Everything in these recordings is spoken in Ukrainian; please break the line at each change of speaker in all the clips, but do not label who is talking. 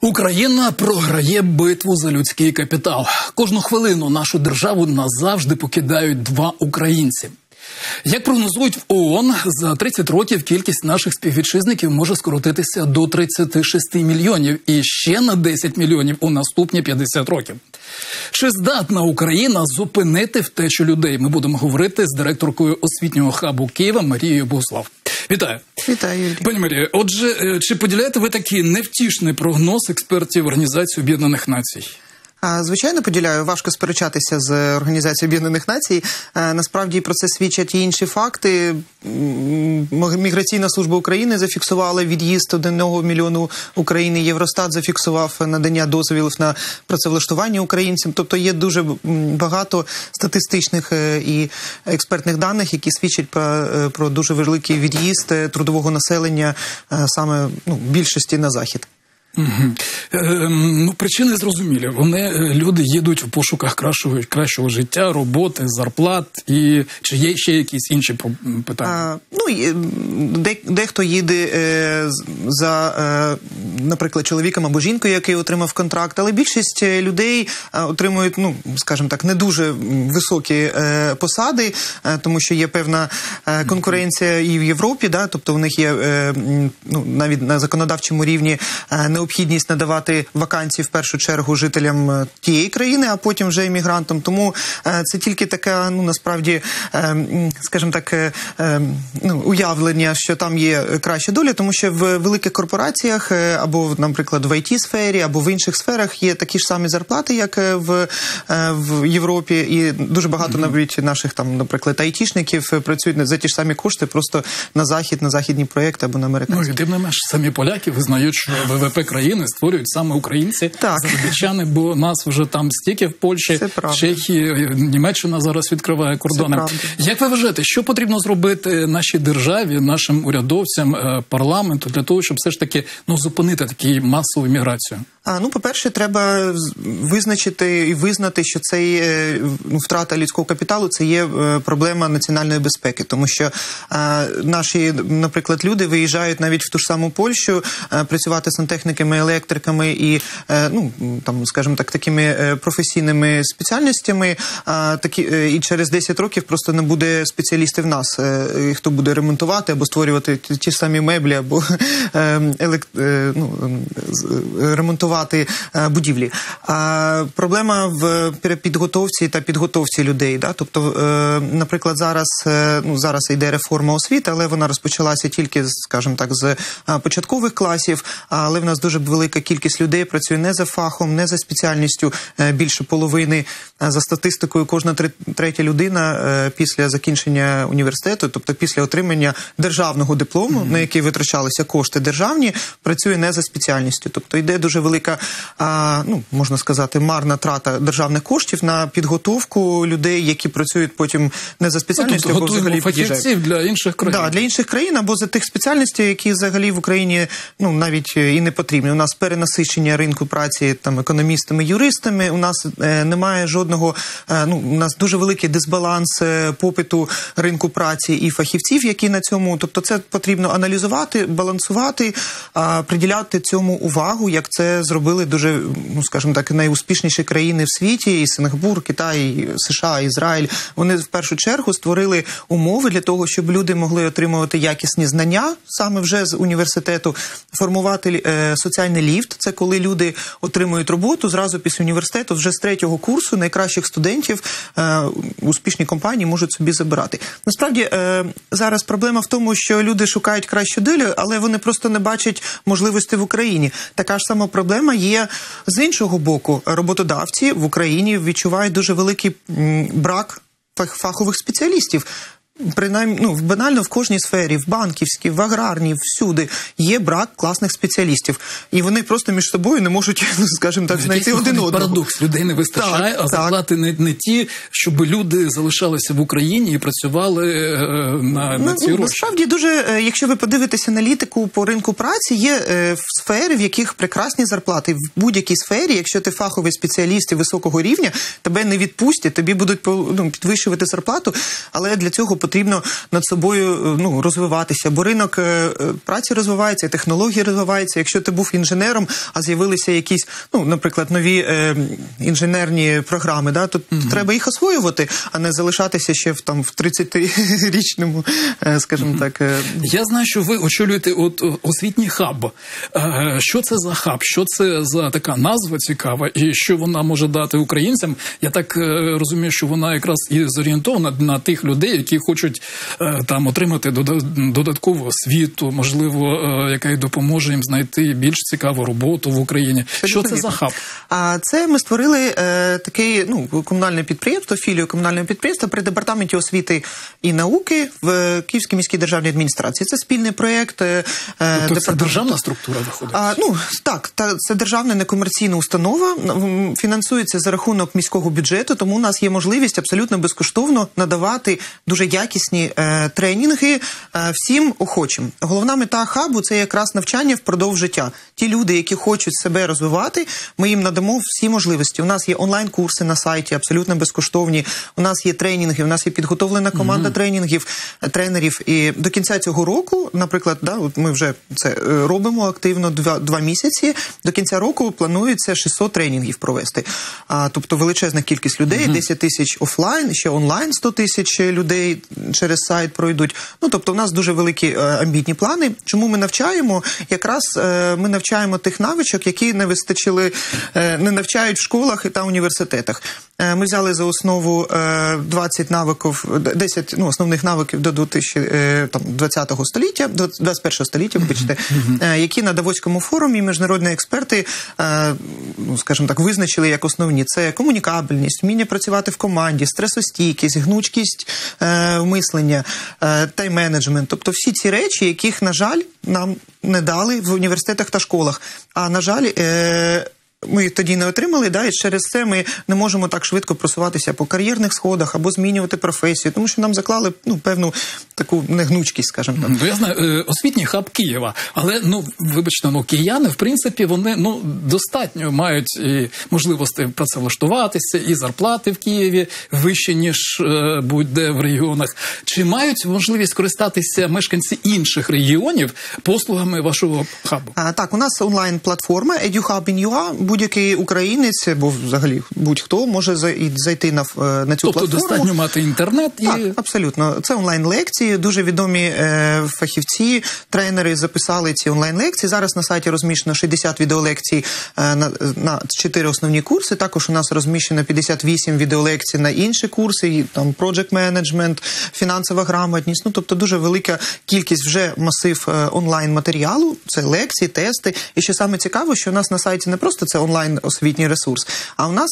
Україна програє битву за людський капітал. Кожну хвилину нашу державу назавжди покидають два українці. Як прогнозують в ООН, за 30 років кількість наших співвітчизників може скоротитися до 36 мільйонів і ще на 10 мільйонів у наступні 50 років. Чи здатна Україна зупинити втечу людей? Ми будемо говорити з директоркою освітнього хабу Києва Марією Богуслав. Вітаю.
Вітаю, Юрій.
Пані Марія, отже, чи поділяєте ви такий невтішний прогноз експертів Організації Об'єднаних Націй?
Звичайно, поділяю. Важко сперечатися з Організацією Об'єднаних Націй. Насправді про це свідчать і інші факти. Міграційна служба України зафіксувала від'їзд 1 мільйону України. Євростат зафіксував надання дозволів на працевлаштування українцям. Тобто є дуже багато статистичних і експертних даних, які свідчать про дуже великий від'їзд трудового населення саме більшості на захід.
Причини зрозумілі. Люди їдуть в пошуках кращого життя, роботи, зарплат. І чи є ще якісь інші питання?
Дехто їде за, наприклад, чоловіком або жінкою, який отримав контракт, але більшість людей отримують, скажімо так, не дуже високі посади, тому що є певна конкуренція і в Європі, тобто у них є навіть на законодавчому рівні необхідність надавати вакансії в першу чергу жителям тієї країни, а потім вже іммігрантам. Тому це тільки таке, насправді, скажімо так, уявлення, що там є краща доля, тому що в великих корпораціях або, наприклад, в IT-сфері, або в інших сферах є такі ж самі зарплати, як в Європі, і дуже багато навіть наших, наприклад, айтішників працюють за ті ж самі кошти, просто на західні проєкти або на американські.
Тим не менш, самі поляки визнають, що ВВП країни створюють саме українці, заробітчани, бо нас вже там стільки в Польщі, Чехії, Німеччина зараз відкриває кордони. Як ви вважаєте, що потрібно зробити нашій державі, нашим урядовцям, парламенту для того, щоб все ж таки зупинити таку масову міграцію?
По-перше, треба визначити і визнати, що цей втрата людського капіталу – це є проблема національної безпеки, тому що наші, наприклад, люди виїжджають навіть в ту ж саму Польщу працювати сантехніками, електриками і, скажімо так, такими професійними спеціальностями, і через 10 років просто не буде спеціалістів в нас, хто буде ремонтувати або створювати ті самі меблі, або ремонтувати будівлі. Проблема в підготовці та підготовці людей. Тобто, наприклад, зараз йде реформа освіти, але вона розпочалася тільки, скажімо так, з початкових класів, але в нас дуже велика кількість людей працює не за фахом, не за спеціальністю, більше половини. За статистикою, кожна третя людина після закінчення університету, тобто після отримання державного диплому, на який витрачалися кошти державні, працює не за спеціальністю. Тобто йде дуже велика, можна сказати, марна трата державних коштів на підготовку людей, які працюють потім не за спеціальністю, або взагалі
фахівців для інших країн.
Так, для інших країн, або за тих спеціальностей, які взагалі в Україні навіть і не потрібні. У нас перенасичення ринку праці економістами, юристами, у нас немає жодного, у нас дуже великий дисбаланс попиту ринку праці і фахівців, які на цьому, тобто це потрібно аналізувати, балансувати, приділяти цьому увагу, як це зробили дуже, скажімо так, найуспішніші країни в світі, і Сингапур, Китай, і США, Ізраїль. Вони в першу чергу створили умови для того, щоб люди могли отримувати якісні знання саме вже з університету, формувати соціальний ліфт. Це коли люди отримують роботу зразу після університету, вже з 3-го курсу найкращих студентів успішні компанії можуть собі забирати. Насправді, зараз проблема в тому, що люди шукають кращу долю, але вони просто не бачать можливості в Україні. Така ж сама проблема є з іншого боку. Роботодавці в Україні відчувають дуже великий брак фахових спеціалістів. Принаймні, банально в кожній сфері, в банківській, в аграрній, всюди є брак класних спеціалістів. І вони просто між собою не можуть, скажімо так, знайти один одного.
Парадокс. Людей не вистачає, а зарплати не ті, щоб люди залишалися в Україні і працювали на ці гроші.
Насправді дуже, якщо ви подивитеся аналітику по ринку праці, є сфери, в яких прекрасні зарплати. В будь-якій сфері, якщо ти фаховий спеціаліст і високого рівня, тебе не відпустять, тобі будуть підвищувати зарплату, але для цього потрібно над собою розвиватися, бо ринок праці розвивається, технології розвиваються. Якщо ти був інженером, а з'явилися якісь, наприклад, нові інженерні програми, да, то треба їх освоювати, а не залишатися ще в 30-річному, скажімо так.
Я знаю, що ви очолюєте освітній хаб. Що це за хаб? Що це за така назва цікава? І що вона може дати українцям? Я так розумію, що вона якраз і зорієнтована на тих людей, які хочуть там отримати додаткову освіту, можливо, яка й допоможе їм знайти більш цікаву роботу в Україні. Що це за хаб?
Це ми створили таке комунальне підприємство, філію комунального підприємства при департаменті освіти і науки в Київській міській державній адміністрації. Це спільний проєкт.
Тобто це державна структура виходить?
Так, це державна некомерційна установа, фінансується за рахунок міського бюджету, тому у нас є можливість абсолютно безкоштовно надавати дуже якісні тренінги всім охочим. Головна мета хабу – це якраз навчання впродовж життя. Ті люди, які хочуть себе розвивати, ми їм надамо всі можливості. У нас є онлайн-курси на сайті, абсолютно безкоштовні. У нас є тренінги, у нас є підготовлена команда тренерів. І до кінця цього року, наприклад, ми вже це робимо активно 2 місяці. До кінця року планується 600 тренінгів провести. Тобто величезна кількість людей, 10 тисяч офлайн, ще онлайн 100 тисяч людей через сайт пройдуть. Тобто у нас дуже великі амбітні плани. Чому ми навчаємо? Якраз ми навчаємо тих навичок, які не вистачили, не навчають в школах та університетах. Ми взяли за основу 20 навиків, 10 основних навиків до 2020 століття, до 21 століття, вибачте, які на Давоському форумі міжнародні експерти, скажімо так, визначили як основні. Це комунікабельність, вміння працювати в команді, стресостійкість, гнучкість мислення, тайм-менеджмент. Тобто всі ці речі, яких, на жаль, нам не дали в університетах та школах. А, на жаль, ми їх тоді не отримали, і через це ми не можемо так швидко просуватися по кар'єрних сходах або змінювати професію, тому що нам заклали певну таку негнучкість, скажімо так.
Я знаю, освітній хаб Києва, але, вибачте, кияни, в принципі, вони, достатньо мають і можливості працевлаштуватися, і зарплати в Києві вищі, ніж будь-де в регіонах. Чи мають можливість користатися мешканці інших регіонів послугами вашого хабу?
Так, у нас онлайн-платформа EduHub.in.ua. Будь-який українець, або взагалі будь-хто може зайти на цю платформу.
Тобто достатньо мати інтернет?
Так, абсолютно. Це онлайн-лекції, дуже відомі фахівці, тренери записали ці онлайн-лекції. Зараз на сайті розміщено 60 відеолекцій на 4 основні курси. Також у нас розміщено 58 відеолекцій на інші курси, там project management, фінансова грамотність. Тобто дуже велика кількість вже масив онлайн-матеріалу. Це лекції, тести. І що саме цікаво, що у нас на сайті не просто це онлайн-освітній ресурс, а у нас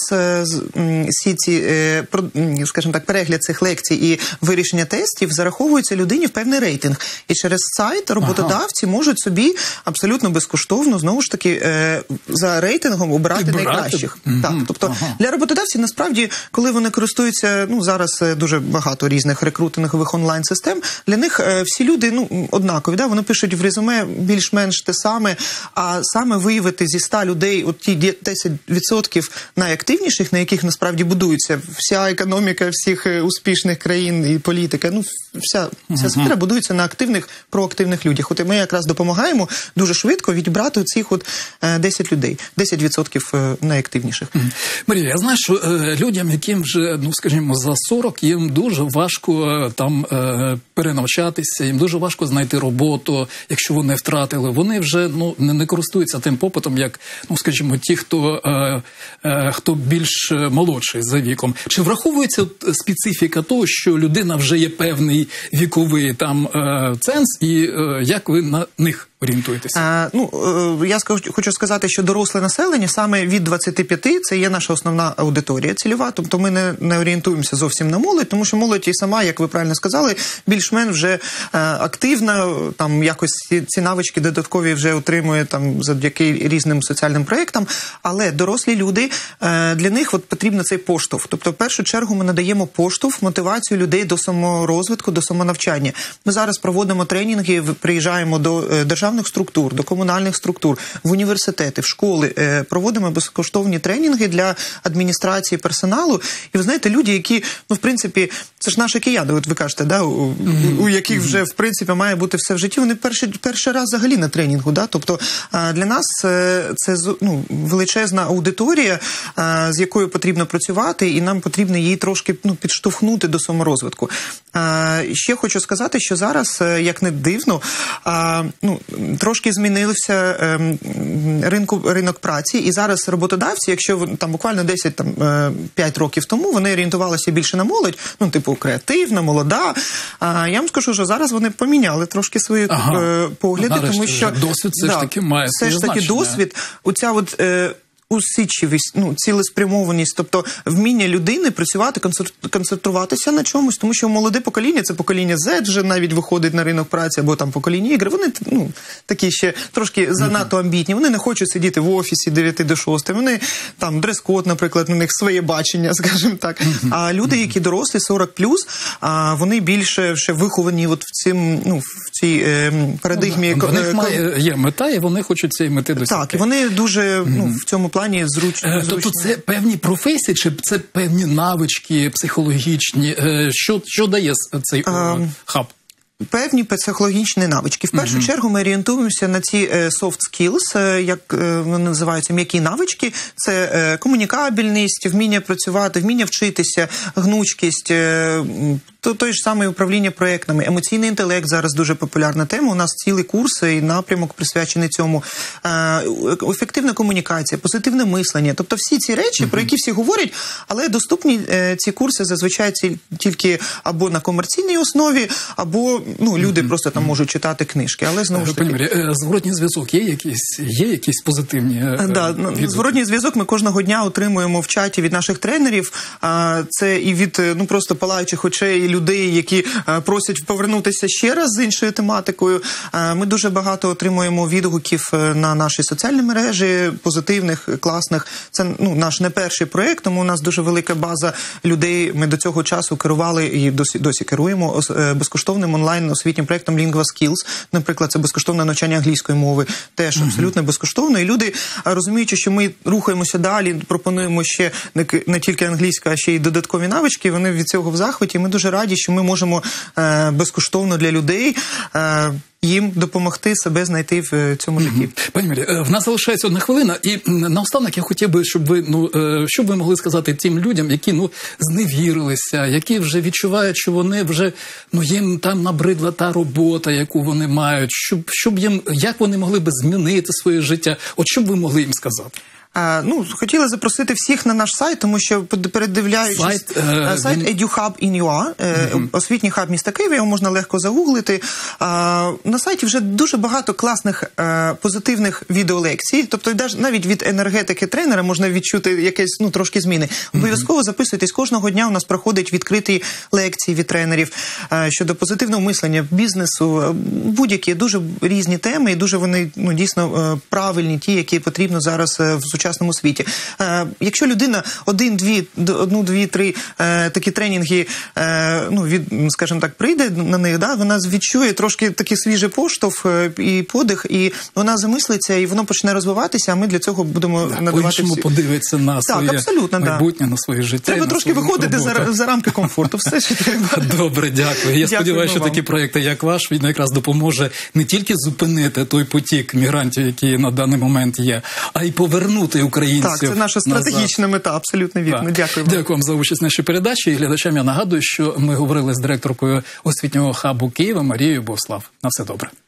всі ці, скажімо так, перегляд цих лекцій і вирішення тестів зараховуються людині в певний рейтинг. І через сайт роботодавці можуть собі абсолютно безкоштовно, знову ж таки, за рейтингом обирати найкращих. Так, тобто для роботодавців, насправді, коли вони користуються, зараз дуже багато різних рекрутингових онлайн-систем, для них всі люди, однакові, вони пишуть в резюме більш-менш те саме, а саме виявити зі 100 людей от ті 10% найактивніших, на яких насправді будується вся економіка всіх успішних країн і політика, вся сфера будується на активних, проактивних людях. От і ми якраз допомагаємо дуже швидко відібрати цих 10 людей, 10% найактивніших.
Марія, я знаю, що людям, яким вже, скажімо, за 40, їм дуже важко там перенавчатися, їм дуже важко знайти роботу, якщо вони втратили. Вони вже не користуються тим попитом, як, скажімо, ті, хто більш молодший за віком. Чи враховується специфіка того, що людина вже є певний віковий там ценз, і як ви на них орієнтуєтеся?
Я хочу сказати, що доросле населення саме від 25 – це є наша основна аудиторія цільова, тобто ми не орієнтуємося зовсім на молодь, тому що молодь і сама, як ви правильно сказали, більш-менш вже активна, там якось ці навички додаткові вже отримує там завдяки різним соціальним проєктам, але дорослі люди, для них потрібен цей поштовх. Тобто, в першу чергу, ми надаємо поштовх, мотивацію людей до саморозвитку, до самонавчання. Ми зараз проводимо тренінги, приїжджаємо до державних державних структур, до комунальних структур, в університети, в школи проводимо безкоштовні тренінги для адміністрації, персоналу. І ви знаєте, люди, які, ну, в принципі, це ж наші кияни, от ви кажете, да, у яких вже, в принципі, має бути все в житті, вони перший раз взагалі на тренінгу, да? Тобто для нас це, ну, величезна аудиторія, з якою потрібно працювати, і нам потрібно її трошки, ну, підштовхнути до саморозвитку. Ще хочу сказати, що зараз, як не дивно, ну, трошки змінився ринок праці, і зараз роботодавці, якщо там буквально 10-5 років тому, вони орієнтувалися більше на молодь, ну, типу, креативна, молода. Я вам скажу, що зараз вони поміняли трошки свої погляди, тому що
досвід все ж таки має
все ж таки досвід, оця от усидчивість, ну, цілеспрямованість, тобто вміння людини працювати, концентруватися на чомусь, тому що молоде покоління, це покоління Z вже навіть виходить на ринок праці, або там покоління Y, вони, ну, такі ще трошки занадто амбітні, вони не хочуть сидіти в офісі 9 до 6, вони там дрес-код, наприклад, у них своє бачення, скажімо так. А люди, які дорослі, 40+, вони більше ще виховані от в цій парадигмі.
В них є мета, і вони хочуть цієї мети досягти.
Так, і вони дуже, ну, в цьому плані зручні.
Тобто це певні професії, чи це певні навички психологічні? Що дає цей хаб?
Певні психологічні навички. В першу чергу ми орієнтуємося на ці soft skills, як вони називаються, м'які навички. Це комунікабельність, вміння працювати, вміння вчитися, гнучкість, той ж самий управління проєктами. Емоційний інтелект зараз дуже популярна тема. У нас цілий курс і напрямок присвячений цьому. Ефективна комунікація, позитивне мислення. Тобто всі ці речі, про які всі говорять, але доступні ці курси зазвичай тільки або на комерційній основі, або, ну, люди просто там можуть читати книжки. Але знову ж таки...
Зворотній зв'язок є якісь позитивні?
Зворотній зв'язок ми кожного дня отримуємо в чаті від наших тренерів. Це і від, ну, просто палаючих очей людей, які просять повернутися ще раз з іншою тематикою. Ми дуже багато отримуємо відгуків на наші соціальні мережі, позитивних, класних. Це, ну, наш не перший проєкт, тому у нас дуже велика база людей. Ми до цього часу керували і досі керуємо безкоштовним онлайн-освітнім проєктом Lingua Skills. Наприклад, це безкоштовне навчання англійської мови. Теж абсолютно безкоштовно. І люди, розуміючи, що ми рухаємося далі, пропонуємо ще не тільки англійська, а ще й додаткові навички, вони від цього в захваті. Ми дуже раді, що ми можемо безкоштовно для людей їм допомогти себе знайти в цьому житті.
Пані Марі, в нас залишається 1 хвилина, і наостанок я хотів би, щоб ви могли сказати тим людям, які, ну, зневірилися, які вже відчувають, що вони вже, ну, їм там набридла та робота, яку вони мають, щоб їм, як вони могли би змінити своє життя, от що б ви могли їм сказати?
Ну, хотіла запросити всіх на наш сайт, тому що передивляючись сайт EduHub.in.ua, освітній хаб міста Києва, його можна легко загуглити. На сайті вже дуже багато класних позитивних відеолекцій, тобто навіть від енергетики тренера можна відчути якесь, ну, трошки зміни. Обов'язково записуйтесь, кожного дня у нас проходять відкриті лекції від тренерів щодо позитивного мислення, бізнесу, будь-які дуже різні теми, і дуже вони, ну, дійсно правильні, ті, які потрібно зараз в сучасному світі. Якщо людина 1, 2, 3 такі тренінги, ну, скажімо так, прийде на них, да, вона відчує трошки такий свіжий поштовх і подих, і вона замислиться, і воно почне розвиватися, а ми для цього будемо надавати
по-іншому подивитися на своє майбутнє, на своє життя.
Треба трошки виходити за рамки комфорту. Все, що треба.
Добре, дякую. Я сподіваюся, що такі проєкти, як ваш, він якраз допоможе не тільки зупинити той потік мігрантів, який на даний момент є, а й повернути українців.
Так, це наша стратегічна мета, абсолютно вірно. Дякую.
Дякую вам за участь в нашій передачі. І глядачам я нагадую, що ми говорили з директоркою освітнього хабу Києва Марією Буслав. На все добре.